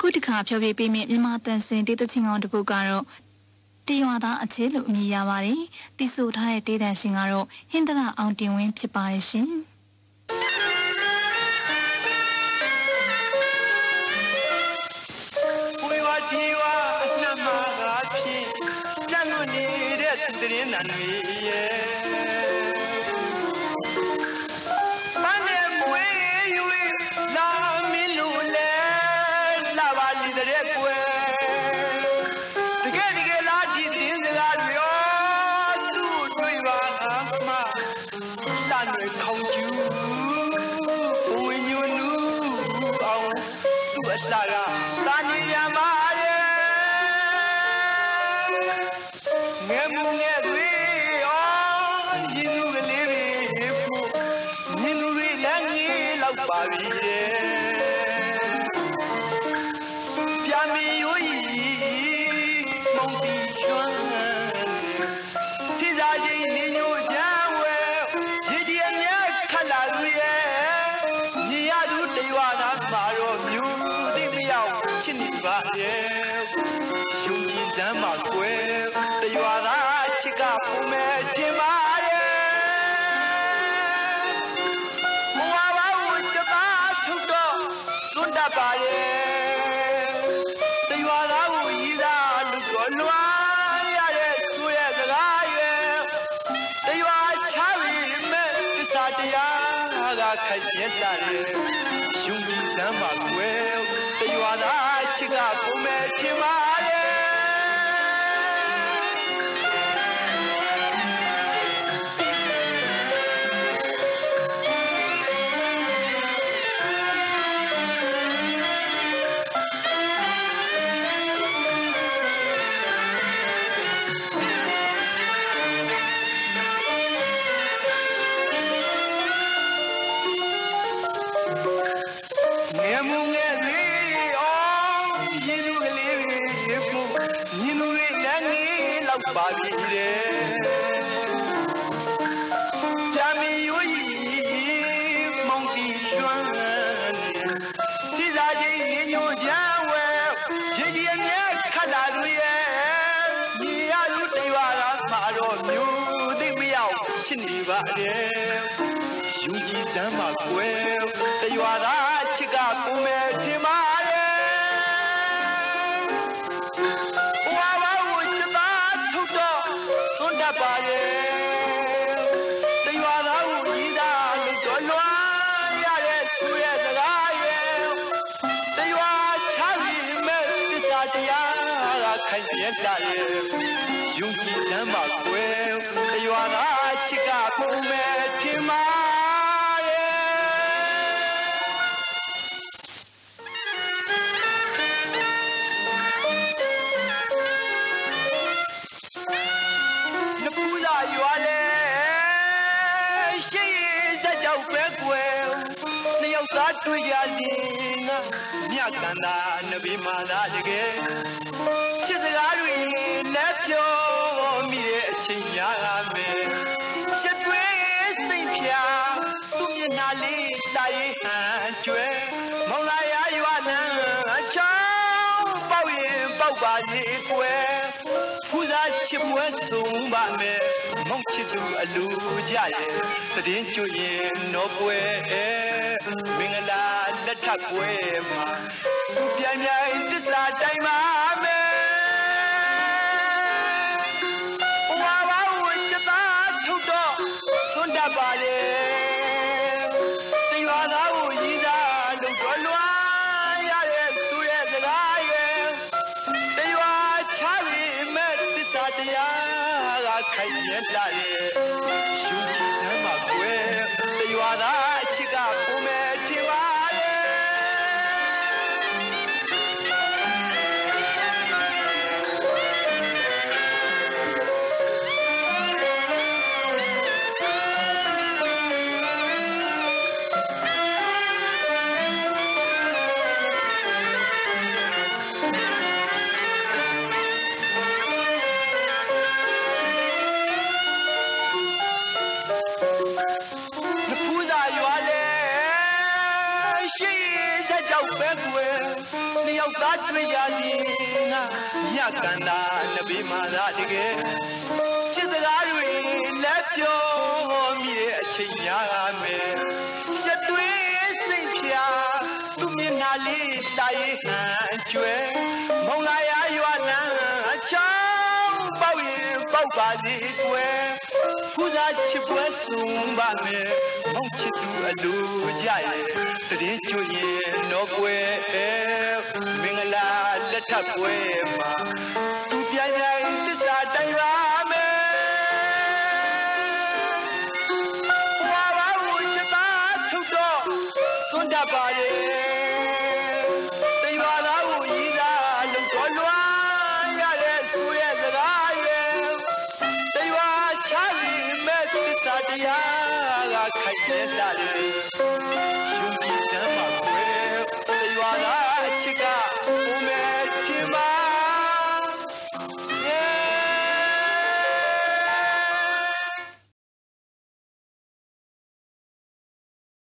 အခုတစ်ခါဖြောပြပေးမယ့်မြန်မာတန်စင်ဒေသချင်းကောင်တစ်ပုဒ်ကတော့တရွာသားအခြေလို့အမည်ရပါတယ်။တီဆိုထားတဲ့ဒေသရှင်ကတော့ဟင်္ဒရာအောင်တင်ဝင်းဖြစ်ပါတယ်ရှင်။သတင်းနာနေရဲ့မနဲ့မွေးယူလာမင်းလူလဲလာပါလိတဲ့ကွယ်တကယ်လားဒီသတင်းစကားတွေရောသူ့တွေ့ပါမှတန်ရခေါင်းကျူဘဝညွနူအောင်သူ့အစကတာနေရမှာငယ်မူငယ်တွေရင်လူကလေးတွေဖို့မြင်လူတွေလည်းငေးလောက်ပါပြီပြမီရိုးကြီးမုံတီကျွမ်းစီစားချင်းနေညိုချမ်းဝဲရည်ကြီးအမြတ်ခတ်လာသူရဲ့ညီရသူတရွာသားမှာတော့မြို့သိမရောက်ချစ်နေပါရဲ့ယုံကြည်စမ်းမှာကွယ်တရွာသားချစ်ကပုံမဲ့ခြင်းပါရဲ့ဘဝဘာဝချပါထုတော့လွတ်တတ်ပါရဲ့တရွာသားကိုရည်သားလူတော်လွားရတဲ့ဆိုရဲ့စကားရဲ့တရွာချပြီးမဲ့သစ္စာတရားကခိုက်ပြက်လာရဲ့ယုံကြည်စမ်းပါကွယ်တရွာသားချစ်ကပုံမဲ့ခြင်းပါရဲ့ပါပြီတဲ့ပြမီရိုးကြီးမုံတီကျွမ်းစီစားချင်းညညိုချမ်းဝဲရည်ကြီးအမြတ်ခတ်လာသူရဲ့ညီရသူတရွာသားမှာတော့မျိုးသိမရောက်ချစ်နေပါတယ်ယူကြည်စမ်းပါကွယ်တရွာသားချစ်ကပုံမဲ့ခြင်းပါပါရဲ့တရွာသားကိုရည်သားလို့တော်လွားရတဲ့ဆူရဲ့စကားရဲ့တရွာချပြီးမဲ့သစ္စာတရားကခိုင်ပြက်လာရဲ့ယုံကြည်စမ်းပါကွယ်တရွာသားချစ်ကပုံမဲ့ထင်ပါရွာလေရှိစကြောက်ပဲကွယ်နှစ်ယောက်သားတွေ့ရစဉ်ကမြတ်ကန္တာနဗီမာသာတကယ်ချစ်စကားတွေလက်ပြောမိတဲ့အချိန်များမယ်ရှစ်တွေစိတ်ဖြာသူ့မျက်နှာလေးတာရေးဟန်ကျွဲမောင်လာရရွာနံအချောင်းပေါက်ရင်ပေါက်ပါလေကွယ်ဖူးစားချစ်ပွဲဆုံးပါမယ်မောင်ချစ်သူအလူကြရဲ့တည်င်းကျွရင်တော့ပွဲမင်္ဂလာလက်ထပ်ပွဲမှာသူပြန်ပြန်သစ္စာတိုင်ပါမယ်ဝါဘာဝချတာထုတ်တော့သွန်တတ်ပါလေတရွာသားကိုရည်သားလို့တော်လွားရတဲ့သူရဲ့စကားရဲ့တရွာချပြီးမဲ့သစ္စာတရားကခိုင်ပြက်လာရဲ့ယူကြည်စမ်းပါကွယ်တရွာသားအချစ်ကပုံမဲ့ထင်ပါလေက်သားတွေ့ရသည်ငါမြတ်ကန္တာနဗီမာသာတကယ်ချစ်စကားတွေလက်ပြောမြေအချိန်များမယ်ရှက်တွေးစိတ်ဖြာသူမျက်နှာလေးတာရေးဟန်ကျွဲမုံလာရရွာလန်းအချောင်းပေါက်ရင်ပေါက်ပါစေကွယ်ခုစားချစ်ပွဲဆုံးပါမယ်မုံချစ်သူအလိုကြရဲ့တရင်ကျွရင်တော့ကွယ်မင်္ဂလာလက်ထပ်ပွဲမှာသူပြိုင်ပြိုင်